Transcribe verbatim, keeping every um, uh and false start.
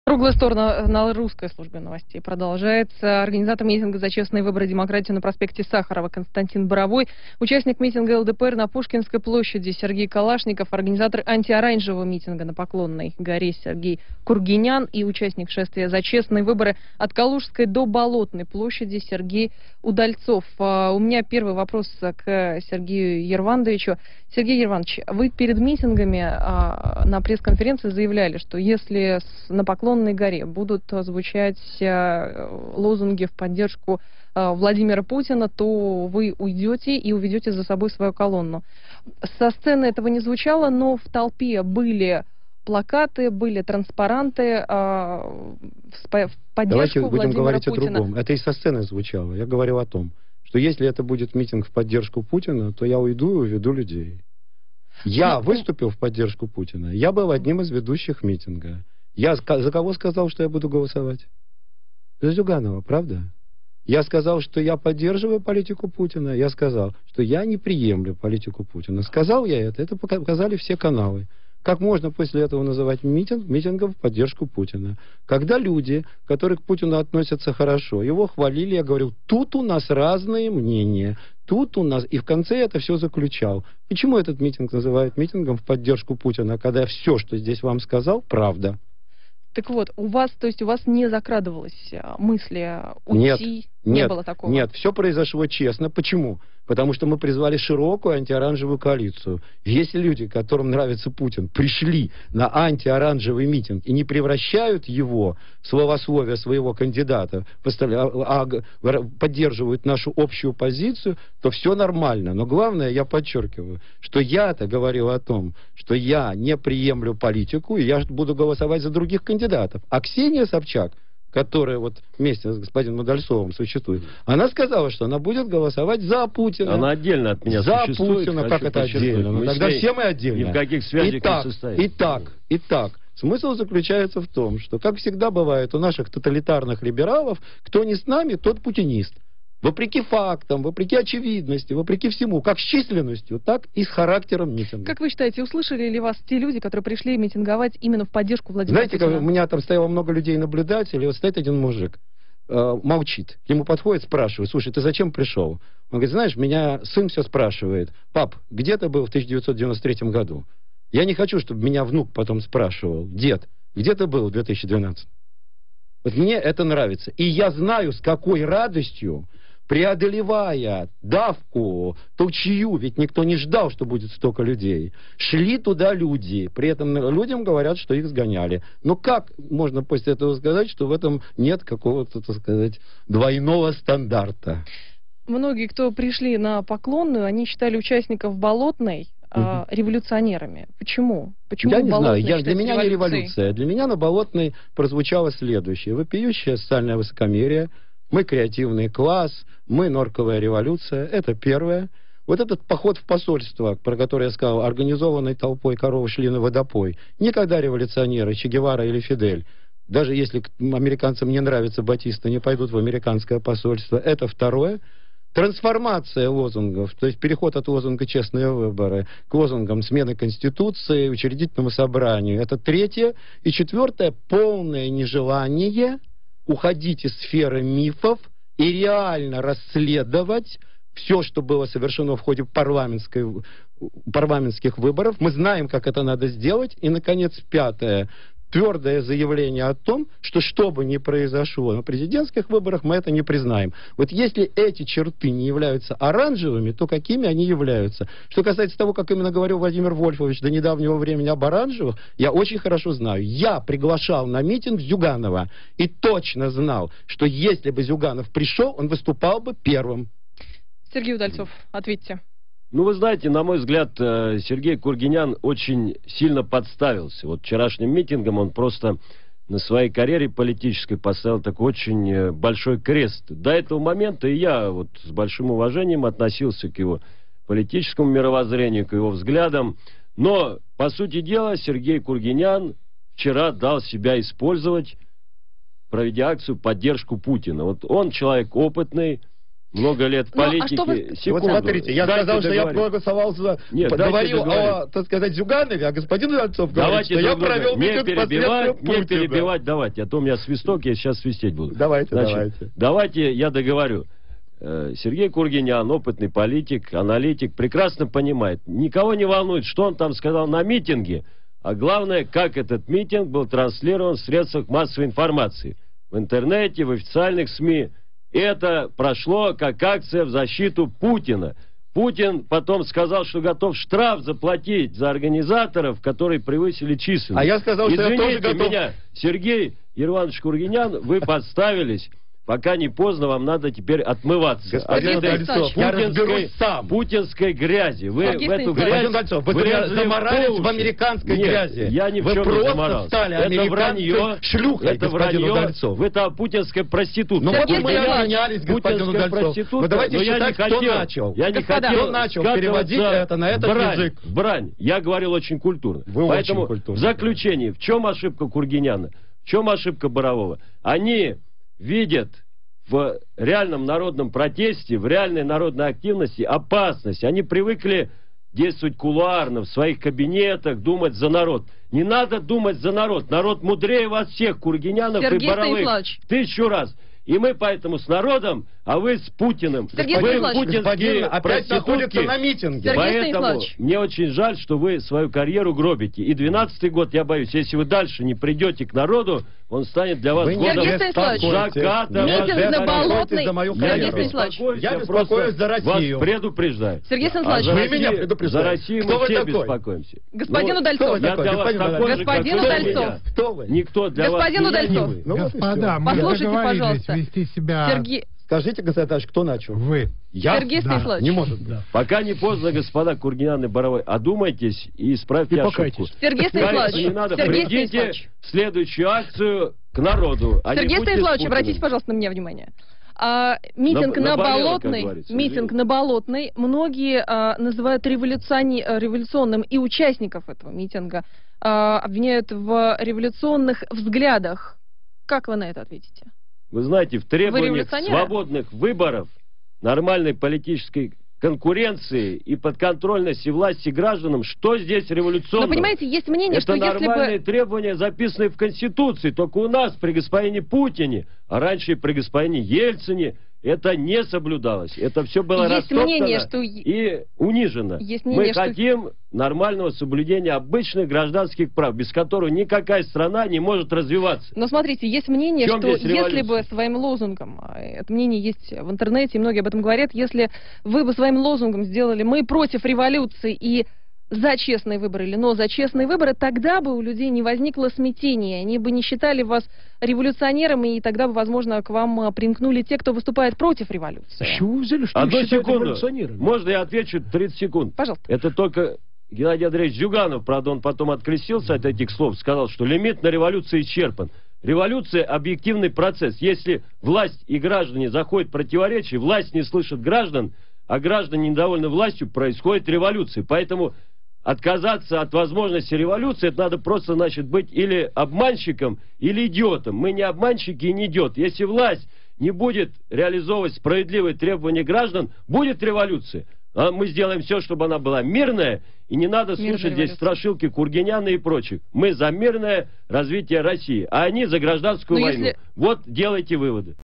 Круглая сторона на русской службе новостей продолжается. Организатор митинга за честные выборы и демократию на проспекте Сахарова Константин Боровой, участник митинга ЛДПР на Пушкинской площади Сергей Калашников, организатор антиоранжевого митинга на Поклонной горе Сергей Кургинян и участник шествия за честные выборы от Калужской до Болотной площади Сергей Удальцов. У меня первый вопрос к Сергею Ервандовичу. Сергей Ервандович, вы перед митингами на пресс-конференции заявляли, что если на Поклонной горе будут звучать лозунги в поддержку Владимира Путина, то вы уйдете и уведете за собой свою колонну. Со сцены этого не звучало, но в толпе были плакаты, были транспаранты в поддержку Давайте будем Владимира говорить Путина. о другом. Это и со сцены звучало. Я говорил о том, что если это будет митинг в поддержку Путина, то я уйду и уведу людей. Я Но... выступил в поддержку Путина. Я был одним из ведущих митинга. Я за кого сказал, что я буду голосовать? За Зюганова, правда? Я сказал, что я поддерживаю политику Путина. Я сказал, что я не приемлю политику Путина. Сказал я это, это показали все каналы. Как можно после этого называть митинг митингом в поддержку Путина? Когда люди, которые к Путину относятся хорошо, его хвалили, я говорю, тут у нас разные мнения. Тут у нас... И в конце я это все заключал. Почему этот митинг называют митингом в поддержку Путина, когда все, что здесь вам сказал, правда? Так вот, у вас, то есть у вас не закрадывалось мысли уйти? Нет, не нет, было такого? Нет, все произошло честно. Почему? Потому что мы призвали широкую антиоранжевую коалицию. Если люди, которым нравится Путин, пришли на антиоранжевый митинг и не превращают его в словословие своего кандидата, а поддерживают нашу общую позицию, то все нормально. Но главное, я подчеркиваю, что я-то говорил о том, что я не приемлю политику, и я буду голосовать за других кандидатов. А Ксения Собчак, которая вот вместе с господином Удальцовым существует, она сказала, что она будет голосовать за Путина. Она отдельно от меня за существует. Путина, как это отдельно? Ну, тогда все мы отдельно. Ни в каких связях итак, не состоит. Итак, итак, смысл заключается в том, что, как всегда бывает у наших тоталитарных либералов, кто не с нами, тот путинист. Вопреки фактам, вопреки очевидности, вопреки всему, как с численностью, так и с характером митинга. Как вы считаете, услышали ли вас те люди, которые пришли митинговать именно в поддержку Владимира Знаете, Путина? Знаете, у меня там стояло много людей-наблюдателей, вот стоит один мужик, э, молчит, к нему подходит, спрашивает, слушай, ты зачем пришел? Он говорит, знаешь, меня сын все спрашивает, пап, где ты был в тысяча девятьсот девяносто третьем году? Я не хочу, чтобы меня внук потом спрашивал, дед, где ты был в две тысячи двенадцатом? Вот мне это нравится. И я знаю, с какой радостью, преодолевая давку, толчью, ведь никто не ждал, что будет столько людей, шли туда люди. При этом людям говорят, что их сгоняли. Но как можно после этого сказать, что в этом нет какого-то, так сказать, двойного стандарта? Многие, кто пришли на Поклонную, они считали участников Болотной э, революционерами. Почему? Почему я не знаю. Я, для меня не революцией? революция. Для меня на Болотной прозвучало следующее. Вопиющее социальное высокомерие. Мы креативный класс, мы норковая революция, это первое. Вот этот поход в посольство, про который я сказал, организованной толпой коровы шли на водопой, никогда революционеры, Че Гевара или Фидель, даже если американцам не нравится Батиста, не пойдут в американское посольство, это второе. Трансформация лозунгов, то есть переход от лозунга «честные выборы» к лозунгам смены Конституции, учредительному собранию, это третье. И четвертое, полное нежелание уходить из сферы мифов и реально расследовать все, что было совершено в ходе парламентской, парламентских выборов. Мы знаем, как это надо сделать. И, наконец, пятое. Твердое заявление о том, что что бы ни произошло на президентских выборах, мы это не признаем. Вот если эти черты не являются оранжевыми, то какими они являются? Что касается того, как именно говорил Владимир Вольфович до недавнего времени об оранжевых, я очень хорошо знаю. Я приглашал на митинг Зюганова и точно знал, что если бы Зюганов пришел, он выступал бы первым. Сергей Удальцов, ответьте. Ну, вы знаете, на мой взгляд, Сергей Кургинян очень сильно подставился. Вот вчерашним митингом он просто на своей карьере политической поставил такой очень большой крест. До этого момента и я вот с большим уважением относился к его политическому мировоззрению, к его взглядам. Но, по сути дела, Сергей Кургинян вчера дал себя использовать, проведя акцию в поддержку Путина. Вот он человек опытный, много лет в Ну, а политике. что вы- Секунду. Вот смотрите, я Дайте сказал, что я договорить. проголосовал за... Нет, дайте говорил договорить. о, так сказать, Зюганове, а господин Дальцов говорит, Давайте что я друг друга провел не митинг перебивать, последствия не Путина. перебивать, давайте. А то у меня свисток, я сейчас свистеть буду. Давайте, Значит, давайте. Давайте я договорю. Э, Сергей Кургинян, опытный политик, аналитик, прекрасно понимает. Никого не волнует, что он там сказал на митинге, а главное, как этот митинг был транслирован в средствах массовой информации. В интернете, в официальных СМИ. Это прошло как акция в защиту Путина. Путин потом сказал, что готов штраф заплатить за организаторов, которые превысили численность. А я сказал, что я тоже Извините готов... меня, Сергей Иванович Кургинян, вы подставились. Пока не поздно, вам надо теперь отмываться. Господин от этой Дальцов, я путинской, разберусь сам. путинской грязи. Вы Сергей в эту Станиславович. грязь... Господин Дальцов, вы врезали заморались по в уши. американской Нет, грязи. я ни в Вы чем не просто заморался. стали Это американской вранье, шлюхой, это господину вранье, Дальцову. вы там путинская проститутка. Ну вот Сергей мы и Станиславович. обменялись, господину Путинская Дальцов. проститутка, Ну давайте но я считать, не кто хотел, начал. Я не Господа, хотел кто начал скатываться переводить это на этот брань, язык. брань. Я говорил очень культурно. Вы Поэтому очень культурно. в заключение, в чем ошибка Кургиняна? В чем ошибка Борового? Они видят в реальном народном протесте, в реальной народной активности опасность. Они привыкли действовать кулуарно, в своих кабинетах, думать за народ. Не надо думать за народ. Народ мудрее вас всех, Кургинянов Сергей и Боровых. Станиславович. Тысячу раз. И мы поэтому с народом, а вы с Путиным. Сергей вы Станиславович. Господин путинские опять находится проститутки. на митинге. Сергей Поэтому Станиславович. мне очень жаль, что вы свою карьеру гробите. И двенадцатый год, я боюсь, если вы дальше не придете к народу, он станет для вас Вы не годом Сергей Станиславович. заката. Митинг вашей на карьеры. Болотной. за мою Я Сергей не карьеру. Станиславович. беспокоюсь, Я я беспокоюсь просто за Россию. вас предупреждаю. Сергей А за Станиславович. Вы Россию- меня предупреждаете. За Россию Кто мы вы все такой? беспокоимся. Господину Ну, Дальцову. кто вы я такой, для вас господин такой же, как Господину вы для Дальцову. меня. Кто вы? Никто для Господину вас, ни я, ни Дальцову. вы. Ну вот и Господа, всё. мы Послушайте, договорились пожалуйста. вести себя... Сергей, Скажите, Константин Ильич, кто начал? Вы. Я? Сергей Да. Станиславович. Не может быть. Да. Пока не поздно, господа Кургинян и Боровой, одумайтесь и исправьте И ошибку. покайтесь. Сергей Каяться Станиславович. не надо, Сергей придите Станиславович. в следующую акцию к народу. а не Сергей будьте Станиславович, с Путиным. обратите, пожалуйста, на меня внимание. А, митинг На- на, наболело, как Болотной, говорится, митинг извините. на Болотной многие а, называют революциони- э, революционным, и участников этого митинга а, обвиняют в революционных взглядах. Как вы на это ответите? Вы знаете, в требованиях революционеры? свободных выборов, нормальной политической конкуренции и подконтрольности власти гражданам, что здесь революционно? Но понимаете, есть мнение, Это что если нормальные бы... требования, записанные в Конституции, только у нас при господине Путине, а раньше и при господине Ельцине, это не соблюдалось. Это все было Есть растоптано мнение, что... и унижено. Есть мнение, Мы что- хотим нормального соблюдения обычных гражданских прав, без которого никакая страна не может развиваться. Но смотрите, есть мнение, В чем что здесь если революция? бы своим лозунгом, а, это мнение есть в интернете, и многие об этом говорят, если вы бы своим лозунгом сделали «мы против революции» и за честные выборы или «но за честные выборы», тогда бы у людей не возникло смятения, они бы не считали вас революционером, и тогда бы, возможно, к вам а, примкнули те, кто выступает против революции. С чего вы взяли, что Одну их считают секунду. революционерами? Можно я отвечу тридцать секунд? Пожалуйста. Это только Геннадий Андреевич Зюганов, правда, он потом открестился от этих слов, сказал, что лимит на революцию исчерпан. Революция – объективный процесс. Если власть и граждане заходят в противоречие, власть не слышит граждан, а граждане недовольны властью, происходит революция. Поэтому отказаться от возможности революции, это надо просто, значит, быть или обманщиком, или идиотом. Мы не обманщики и не идиоты. Если власть не будет реализовывать справедливые требования граждан, будет революция. А мы сделаем все, чтобы она была мирная, и не надо Мирная слушать здесь революция. страшилки Кургиняна и прочих. Мы за мирное развитие России, а они за гражданскую Но войну. если- Вот делайте выводы.